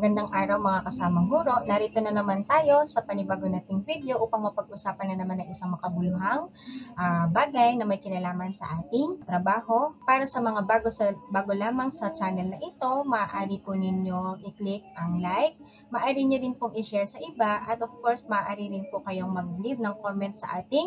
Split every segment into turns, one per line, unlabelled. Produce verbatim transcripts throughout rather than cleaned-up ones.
Magandang araw mga kasamang guro. Narito na naman tayo sa panibago nating video upang mapag-usapan na naman ng isang makabuluhang uh, bagay na may kinalaman sa ating trabaho. Para sa mga bago, sa, bago lamang sa channel na ito, maaari po ninyo i-click ang like, maaari nyo din pong i-share sa iba, at of course, maaari rin po kayong mag-leave ng comment sa ating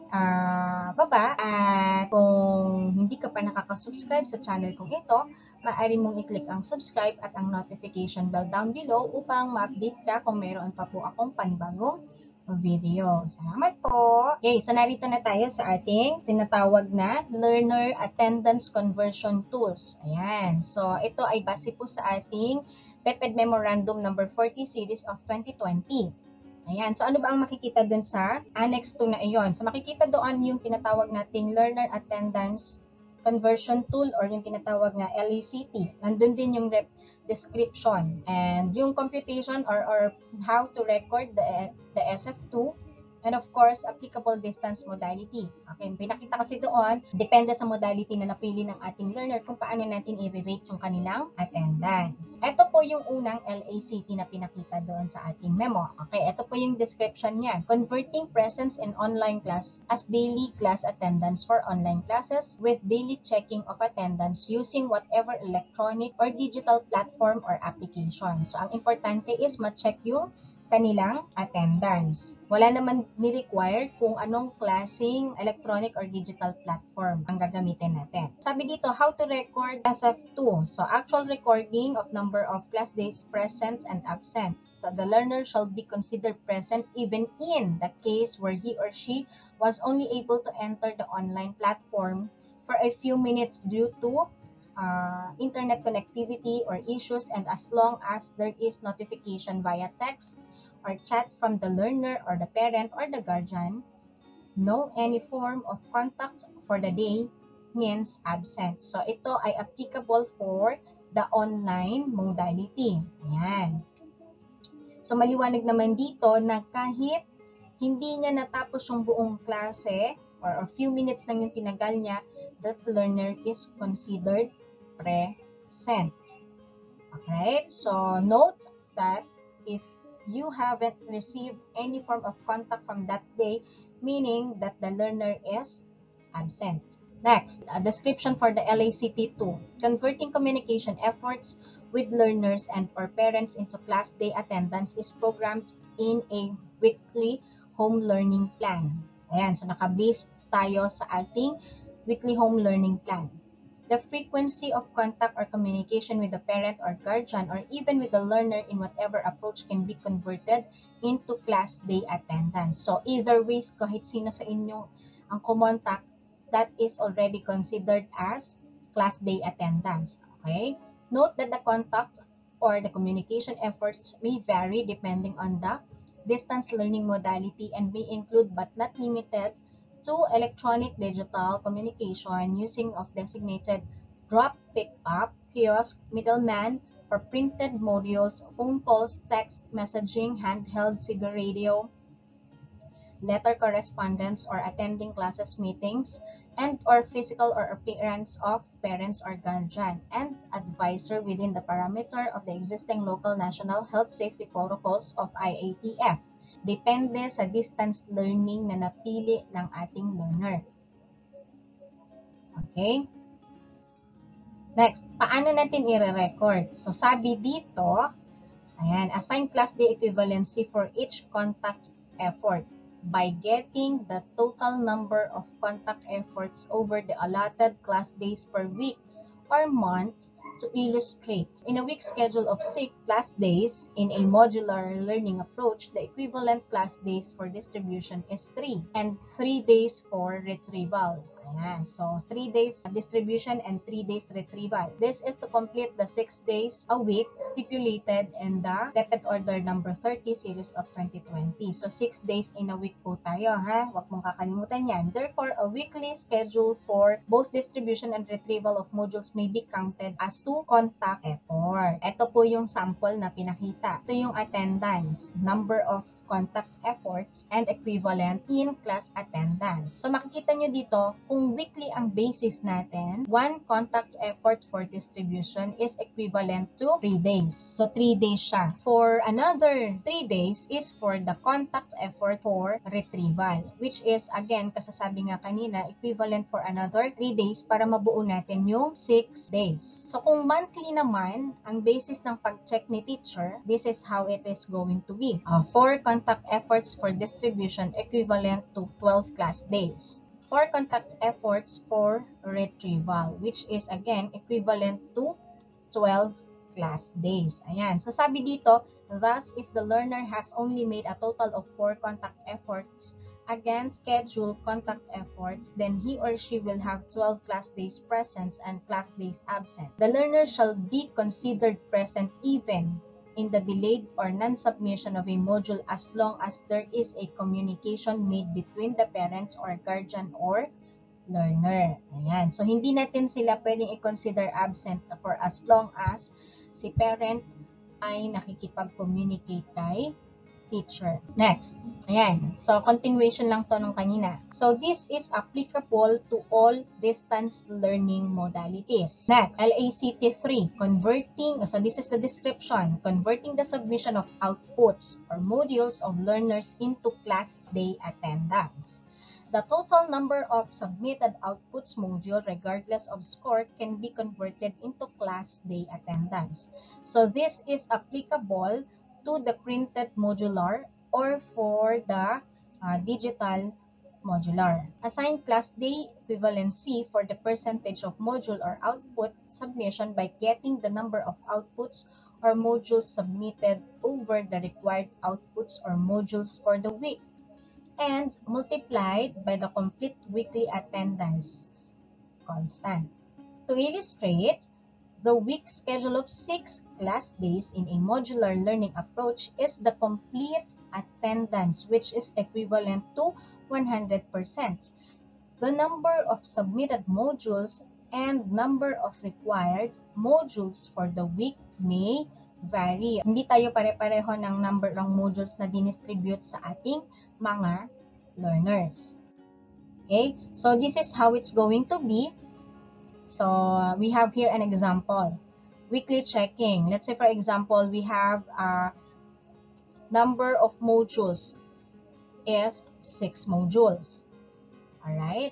uh, baba. At kung hindi ka pa nakaka-subscribe sa channel kong ito, maaari mong i-click ang subscribe at ang notification bell down below upang ma-update ka kung mayroon pa po akong panibagong video. Salamat po! Okay, so narito na tayo sa ating tinatawag na Learner Attendance Conversion Tools. Ayan. So, ito ay base po sa ating TEPED Memorandum number forty series of twenty twenty. Ayan. So, ano ba ang makikita dun sa Annex two na iyon? So, makikita doon yung tinatawag nating Learner Attendance Conversion Tool or yung tinatawag na L A C T. Nandun din yung rep description and yung computation or, or how to record the, the S F two, and of course, applicable distance modality. Okay, pinakita kasi doon, depende sa modality na napili ng ating learner kung paano natin i-rate yung kanilang attendance. Ito po yung unang L A C T na pinakita doon sa ating memo. Okay, ito po yung description niya. Converting presence in online class as daily class attendance for online classes with daily checking of attendance using whatever electronic or digital platform or application. So, ang importante is ma-check yung kanilang attendance. Wala naman ni-require kung anong klaseng electronic or digital platform ang gagamitin natin. Sabi dito, how to record S F two. So, actual recording of number of class days present and absent. So, the learner shall be considered present even in the case where he or she was only able to enter the online platform for a few minutes due to uh, internet connectivity or issues, and as long as there is notification via text or chat from the learner or the parent or the guardian, no any form of contact for the day means absent. So, ito ay applicable for the online modality. Ayan. So, maliwanag naman dito na kahit hindi niya natapos yung buong klase or a few minutes lang yung tinagal niya, that learner is considered present. Okay? So, note that if you haven't received any form of contact from that day, meaning that the learner is absent. Next, a description for the L A C T two. Converting communication efforts with learners and for parents into class day attendance is programmed in a weekly home learning plan. Ayan, so naka-base tayo sa ating weekly home learning plan. The frequency of contact or communication with the parent or guardian or even with the learner in whatever approach can be converted into class day attendance. So, either ways, kahit sino sa inyo ang kumontak, that is already considered as class day attendance. Okay? Note that the contact or the communication efforts may vary depending on the distance learning modality and may include but not limited to electronic digital communication using of designated drop pick-up, kiosk, middleman, for printed modules, phone calls, text messaging, handheld C B radio, letter correspondence, or attending classes meetings, and or physical or appearance of parents or guardian, and advisor within the parameter of the existing local national health safety protocols of I A T F. Depende sa distance learning na napili ng ating learner. Okay? Next, paano natin i-record? So, sabi dito, ayan, assign class day equivalency for each contact effort by getting the total number of contact efforts over the allotted class days per week or month. To illustrate, in a week schedule of six class days in a modular learning approach, the equivalent class days for distribution is three and three days for retrieval. Ayan. So, three days distribution and three days retrieval. This is to complete the six days a week stipulated in the TEPED Order number thirty series of twenty twenty. So, six days in a week po tayo, ha? Huwag mong kakalimutan yan. Therefore, a weekly schedule for both distribution and retrieval of modules may be counted as two contact effort. Ito po yung sample na pinakita. Ito yung attendance, number of contact efforts and equivalent in class attendance. So makikita nyo dito, kung weekly ang basis natin, one contact effort for distribution is equivalent to three days. So three days siya. For another three days is for the contact effort for retrieval, which is again, kasasabi nga kanina, equivalent for another three days para mabuo natin yung six days. So kung monthly naman, ang basis ng pag-check ni teacher, this is how it is going to be. Uh, four contact efforts for distribution equivalent to twelve class days. Four contact efforts for retrieval, which is again equivalent to twelve class days. Ayan. So sabi dito, thus if the learner has only made a total of four contact efforts against scheduled contact efforts, then he or she will have twelve class days present and class days absent. The learner shall be considered present even in the delayed or non-submission of a module as long as there is a communication made between the parents or guardian or learner. Ayan. So, hindi natin sila pwedeng i-consider absent for as long as si parent ay nakikipag-communicate kay teacher. Next. Ayan. So, continuation lang to nung kanina. So, this is applicable to all distance learning modalities. Next, L A C T three, converting, so this is the description, converting the submission of outputs or modules of learners into class day attendance. The total number of submitted outputs module, regardless of score, can be converted into class day attendance. So, this is applicable to the printed modular or for the uh, digital modular. Assign class day equivalency for the percentage of module or output submission by getting the number of outputs or modules submitted over the required outputs or modules for the week and multiplied by the complete weekly attendance constant. To illustrate, the week schedule of six class days in a modular learning approach is the complete attendance, which is equivalent to one hundred percent. The number of submitted modules and number of required modules for the week may vary. Hindi tayo pare-pareho ng number ng modules na dinistribute sa ating mga learners. Okay? So, this is how it's going to be. So, uh, we have here an example. Weekly checking. Let's say, for example, we have a number of modules is six modules. Alright?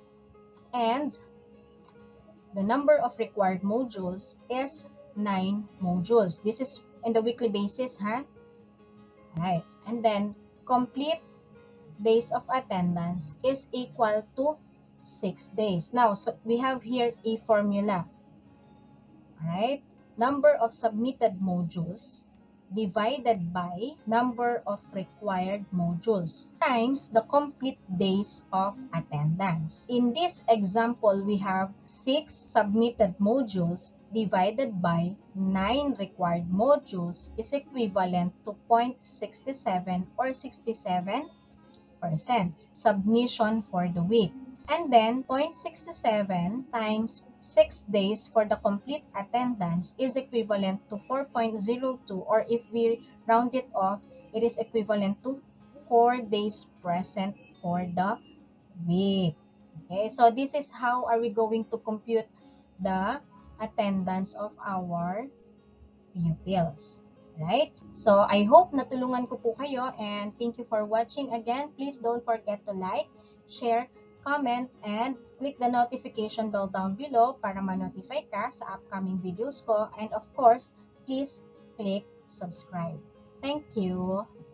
And the number of required modules is nine modules. This is in the weekly basis, huh? Alright. And then, complete days of attendance is equal to six days. Now, so we have here a formula. Alright? Number of submitted modules divided by number of required modules times the complete days of attendance. In this example, we have six submitted modules divided by nine required modules is equivalent to zero point six seven or sixty-seven percent submission for the week. And then, zero point six seven times six days for the complete attendance is equivalent to four point zero two, or if we round it off, it is equivalent to four days present for the week. Okay, so this is how are we going to compute the attendance of our pupils. Right? So, I hope natulungan ko po kayo and thank you for watching. Again, please don't forget to like, share, comment, and click the notification bell down below para ma-notify ka sa upcoming videos ko. And of course, please click subscribe. Thank you!